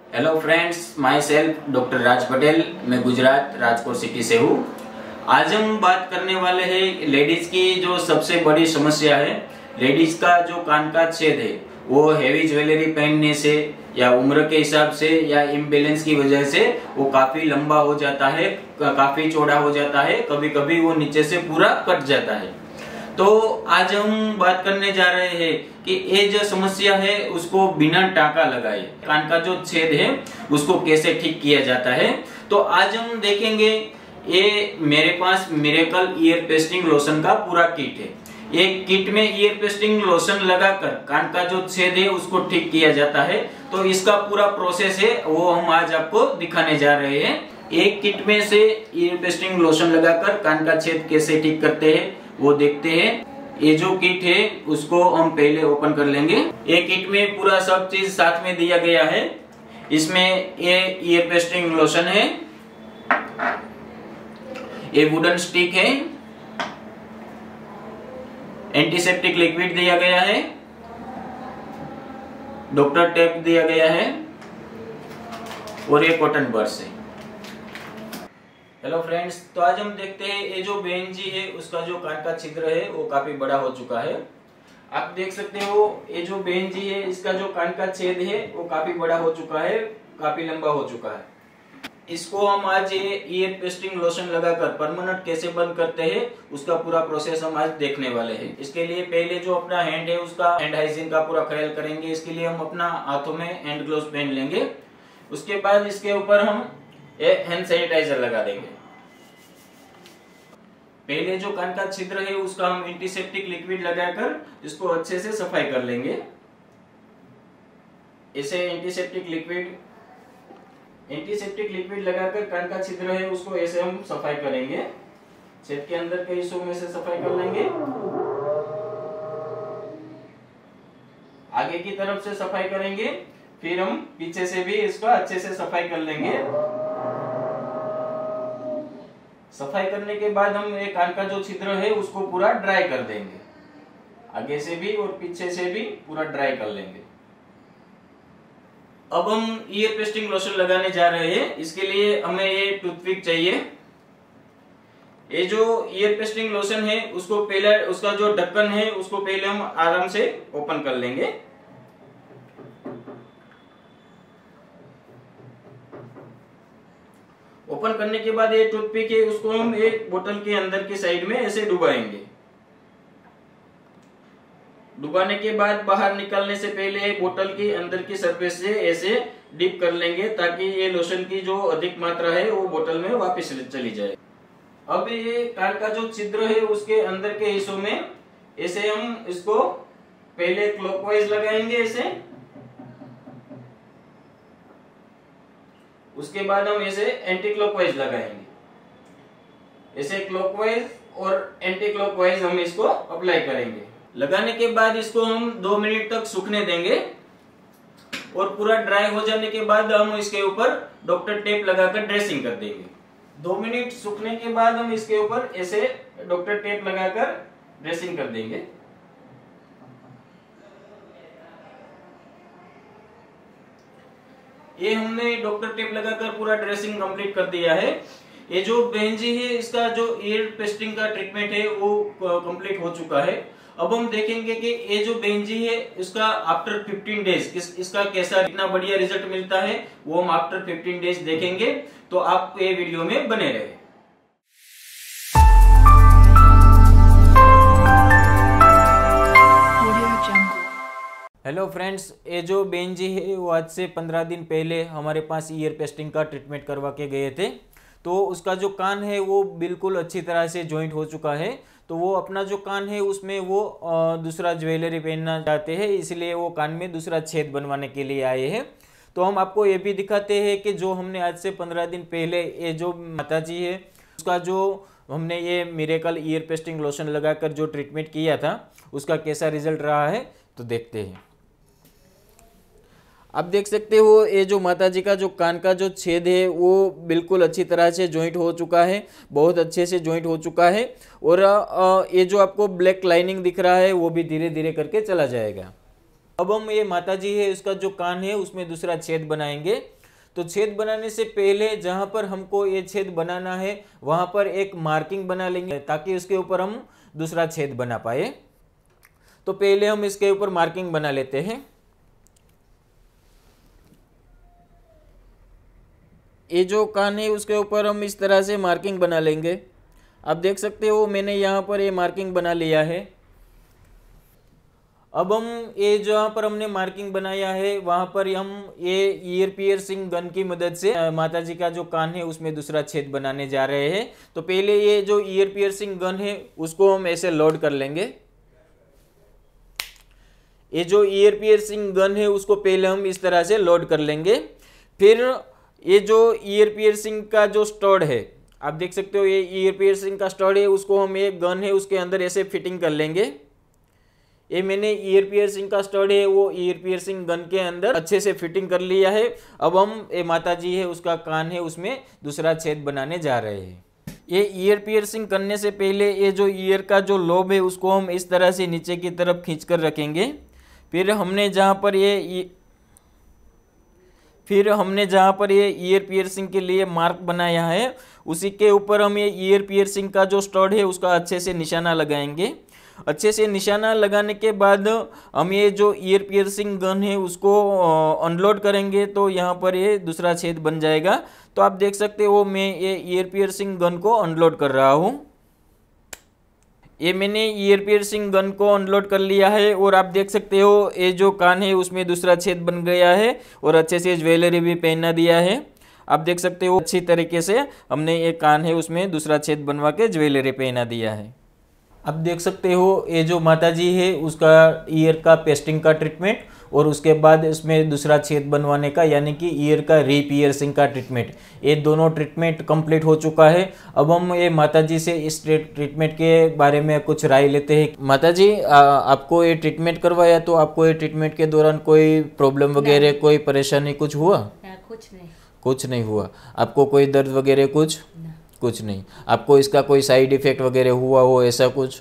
Hello friends, my self doctor Raj Patel. मैं Gujarat Rajkot city से हूँ। आज हम बात करने वाले हैं लेडीज की जो सबसे बड़ी समस्या है। लेडीज का जो कान का छेद है वो हेवी ज्वेलरी पहनने से या उम्र के हिसाब से या इम्बैलेंस की वजह से वो काफी लंबा हो जाता है, काफी चौड़ा हो जाता है, कभी कभी वो नीचे से पूरा कट जाता है। तो आज हम बात करने जा रहे हैं कि ये जो समस्या है उसको बिना टाका लगाए कान का जो छेद है उसको कैसे ठीक किया जाता है। तो आज हम देखेंगे, ये मेरे पास मिरेकल ईयर पेस्टिंग लोशन का पूरा किट है। एक किट में ईयर पेस्टिंग लोशन लगाकर कान का जो छेद है उसको ठीक किया जाता है। तो इसका पूरा प्रोसेस है वो हम आज आपको दिखाने जा रहे हैं। एक किट में से ईयर पेस्टिंग लोशन लगाकर कान का छेद कैसे ठीक करते हैं वो देखते हैं। ये जो किट है उसको हम पहले ओपन कर लेंगे। ये किट में पूरा सब चीज साथ में दिया गया है। इसमें ये ईयर पेस्टिंग लोशन है, ये वुडन स्टिक है, एंटीसेप्टिक लिक्विड दिया गया है, डॉक्टर टेप दिया गया है और ये कॉटन बड्स है। हेलो फ्रेंड्स, तो आज हम देखते हैं ये जो बहन जी है उसका जो कान का छिद्र है वो काफी बड़ा हो चुका है। आप देख सकते हो ये जो बहन जी है इसका जो कान का छेद है वो काफी बड़ा हो चुका है, काफी लंबा हो चुका है। इसको हम आज ये ईयर पेस्टिंग लोशन लगाकर परमानेंट कैसे बंद करते हैं उसका पूरा प्रोसेस हम आज देखने वाले हैं। इसके लिए पहले जो अपना हैंड है उसका हैंड हाइजीन का पूरा ख्याल करेंगे। इसके लिए हम अपना हाथों में हैंड ग्लोव्स पहन लेंगे। उसके बाद इसके ऊपर हम ये हैंड सैनिटाइजर लगा देंगे। पहले जो कान का छिद्र है उसका हम एंटीसेप्टिक लिक्विड लगाकर इसको अच्छे से सफाई कर लेंगे। इसे एंटीसेप्टिक लिक्विड लगाकर कान का छिद्र है उसको ऐसे हम सफाई करेंगे। छेद के अंदर के हिस्सों में से सफाई कर लेंगे, आगे की तरफ से सफाई करेंगे, फिर हम पीछे से भी इसका अच्छे से सफाई कर लेंगे। सफाई करने के बाद हम ये कान का जो छिद्र है उसको पूरा ड्राई कर देंगे, आगे से भी और पीछे से भी पूरा ड्राई कर लेंगे। अब हम ईयर पेस्टिंग लोशन लगाने जा रहे हैं। इसके लिए हमें ये टूथपिक चाहिए। ये जो ईयर पेस्टिंग लोशन है उसको पहले उसका जो ढक्कन है उसको पहले हम आराम से ओपन कर लेंगे। ओपन करने के बाद ये टूथपिक है उसको हम एक बोतल के अंदर की साइड में ऐसे डुबाएंगे। डुबाने के बाद बाहर निकालने से पहले बोतल के अंदर की सरफेस से ऐसे डिप कर लेंगे ताकि ये लोशन की जो अधिक मात्रा है वो बोतल में वापस चली जाए। अब ये कान का जो छिद्र है उसके अंदर के हिस्सों में ऐसे हम इसको पहले क्लॉकवाइज लगाएंगे ऐसे, उसके बाद हम इसे एंटी क्लॉकवाइज लगाएंगे। ऐसे क्लॉकवाइज और एंटी क्लॉकवाइज हम इसको अप्लाई करेंगे। लगाने के बाद इसको हम 2 मिनट तक सूखने देंगे और पूरा ड्राई हो जाने के बाद हम इसके ऊपर डॉक्टर टेप लगाकर ड्रेसिंग कर देंगे। 2 मिनट सूखने के बाद हम इसके ऊपर ऐसे डॉक्टर टेप लगाकर ड्रेसिंग कर देंगे। ये हमने डॉक्टर टेप लगाकर पूरा ड्रेसिंग कंप्लीट कर दिया है। ये जो बहन जी है इसका जो ईयर पेस्टिंग का ट्रीटमेंट है वो कंप्लीट हो चुका है। अब हम देखेंगे कि ये जो बहन जी है इसका आफ्टर 15 डेज इसका कैसा इतना बढ़िया रिजल्ट मिलता है वो हम आफ्टर 15 डेज देखेंगे। तो आप ये वीडियो में बने रहे। हेलो फ्रेंड्स, ये जो बहन जी है वो आज से 15 दिन पहले हमारे पास ईयर पेस्टिंग का ट्रीटमेंट करवा के गए थे। तो उसका जो कान है वो बिल्कुल अच्छी तरह से जॉइंट हो चुका है। तो वो अपना जो कान है उसमें वो दूसरा ज्वेलरी पहनना चाहते हैं, इसलिए वो कान में दूसरा छेद बनवाने के लिए आए हैं। तो हम आपको ये भी दिखाते हैं कि जो हमने आज से 15 दिन पहले ये जो माता जी है उसका जो हमने ये मिरेकल ईयर पेस्टिंग लोशन लगाकर जो ट्रीटमेंट किया था उसका कैसा रिजल्ट रहा है तो देखते हैं। आप देख सकते हो ये जो माता जी का जो कान का जो छेद है वो बिल्कुल अच्छी तरह से जॉइंट हो चुका है, बहुत अच्छे से जॉइंट हो चुका है। और ये जो आपको ब्लैक लाइनिंग दिख रहा है वो भी धीरे धीरे करके चला जाएगा। अब हम ये माता जी है उसका जो कान है उसमें दूसरा छेद बनाएंगे। तो छेद बनाने से पहले जहां पर हमको ये छेद बनाना है वहां पर एक मार्किंग बना लेंगे ताकि उसके ऊपर हम दूसरा छेद बना पाए। तो पहले हम इसके ऊपर मार्किंग बना लेते हैं। ये जो कान है उसके ऊपर हम इस तरह से मार्किंग बना लेंगे। आप देख सकते हो मैंने यहाँ पर ये मार्किंग बना लिया है। अब हम ये जहाँ पर हमने मार्किंग बनाया है वहाँ पर हम ये ईयर पियर्सिंग गन की मदद से माता जी का जो कान है उसमें दूसरा छेद बनाने जा रहे हैं। तो पहले ये जो ईयर पियर्सिंग गन है उसको हम ऐसे लोड कर लेंगे। ये जो ईयर पियर्सिंग गन है उसको पहले हम इस तरह से लोड कर लेंगे। फिर ये जो ईयर पियर्सिंग का जो स्टड है, आप देख सकते हो ये ईयर पियर्सिंग का स्टड है, उसको हम एक गन है उसके अंदर ऐसे फिटिंग कर लेंगे। ये मैंने ईयर पियर्सिंग का स्टड है वो ईयर पियर्सिंग गन के अंदर अच्छे से फिटिंग कर लिया है। अब हम ये माता जी है उसका कान है उसमें दूसरा छेद बनाने जा रहे हैं। ये ईयर पियर्सिंग करने से पहले ये जो ईयर का जो लोब है उसको हम इस तरह से नीचे की तरफ खींच कर रखेंगे। फिर हमने जहाँ पर ये ईयर पियर्सिंग के लिए मार्क बनाया है उसी के ऊपर हम ये ईयर पियर्सिंग का जो स्टड है उसका अच्छे से निशाना लगाएंगे। अच्छे से निशाना लगाने के बाद हम ये जो ईयर पियर्सिंग गन है उसको अनलोड करेंगे तो यहाँ पर ये दूसरा छेद बन जाएगा। तो आप देख सकते हो मैं ये ईयर पियर्सिंग गन को अनलोड कर रहा हूँ। ये मैंने ईयर पियर्सिंग गन को अनलोड कर लिया है और आप देख सकते हो ये जो कान है उसमें दूसरा छेद बन गया है और अच्छे से ज्वेलरी भी पहना दिया है। आप देख सकते हो अच्छी तरीके से हमने ये कान है उसमें दूसरा छेद बनवा के ज्वेलरी पहना दिया है। आप देख सकते हो ये जो माता जी है उसका ईयर का पेस्टिंग का ट्रीटमेंट और उसके बाद इसमें दूसरा छेद बनवाने का यानी कि ईयर का रीपियर्सिंग का ट्रीटमेंट, ये दोनों ट्रीटमेंट कंप्लीट हो चुका है। अब हम ये माता जी से इस ट्रीटमेंट के बारे में कुछ राय लेते हैं। माता जी आपको ये ट्रीटमेंट करवाया तो आपको ये ट्रीटमेंट के दौरान कोई प्रॉब्लम वगैरह कोई परेशानी कुछ हुआ? कुछ नहीं हुआ। आपको कोई दर्द वगैरह कुछ नहीं। आपको इसका कोई साइड इफेक्ट वगैरह हुआ हो ऐसा कुछ?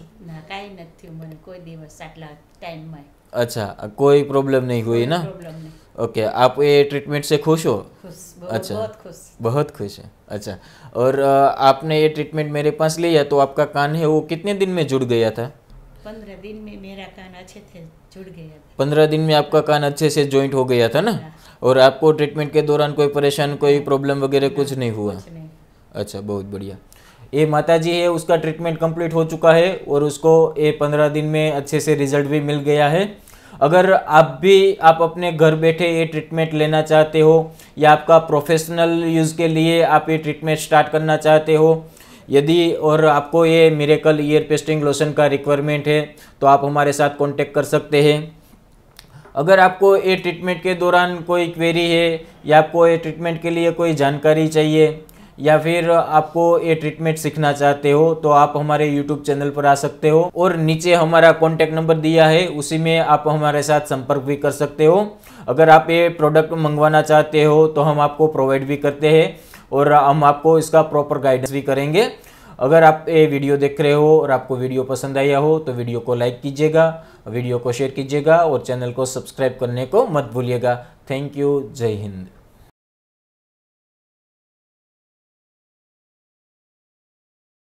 अच्छा, कोई प्रॉब्लम नहीं हुई ना? ओके, आप ये ट्रीटमेंट से खुश हो? अच्छा, बहुत खुश है। अच्छा, और आपने ये ट्रीटमेंट मेरे पास लिया तो आपका कान है वो कितने दिन में जुड़ गया था? 15 दिन में मेरा कान अच्छे से जुड़ गया था। 15 दिन में आपका कान अच्छे से जॉइंट हो गया था ना? और आपको ट्रीटमेंट के दौरान कोई परेशानी कोई प्रॉब्लम वगैरह कुछ नहीं हुआ? अच्छा, बहुत बढ़िया। ये माता जी है उसका ट्रीटमेंट कंप्लीट हो चुका है और उसको ये 15 दिन में अच्छे से रिजल्ट भी मिल गया है। अगर आप अपने घर बैठे ये ट्रीटमेंट लेना चाहते हो या आपका प्रोफेशनल यूज़ के लिए आप ये ट्रीटमेंट स्टार्ट करना चाहते हो यदि और आपको ये मिरेकल ईयर पेस्टिंग लोशन का रिक्वायरमेंट है तो आप हमारे साथ कांटेक्ट कर सकते हैं। अगर आपको ये ट्रीटमेंट के दौरान कोई क्वेरी है या आपको ये ट्रीटमेंट के लिए कोई जानकारी चाहिए या फिर आपको ये ट्रीटमेंट सीखना चाहते हो तो आप हमारे YouTube चैनल पर आ सकते हो और नीचे हमारा कॉन्टैक्ट नंबर दिया है उसी में आप हमारे साथ संपर्क भी कर सकते हो। अगर आप ये प्रोडक्ट मंगवाना चाहते हो तो हम आपको प्रोवाइड भी करते हैं और हम आपको इसका प्रॉपर गाइडेंस भी करेंगे। अगर आप ये वीडियो देख रहे हो और आपको वीडियो पसंद आया हो तो वीडियो को लाइक कीजिएगा, वीडियो को शेयर कीजिएगा और चैनल को सब्सक्राइब करने को मत भूलिएगा। Thank you. जय हिंद।